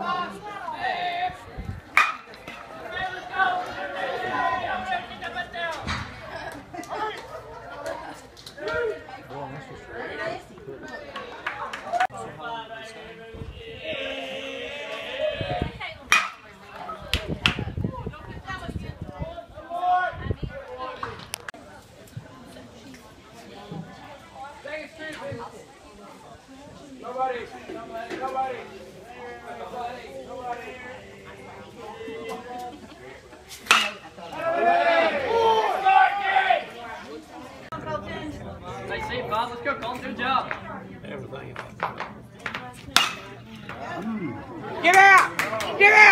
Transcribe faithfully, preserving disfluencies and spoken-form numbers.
Nobody, nobody, nobody, nobody. Nice save, Bob. Let's go, Colin. Good job. Get out! Get out!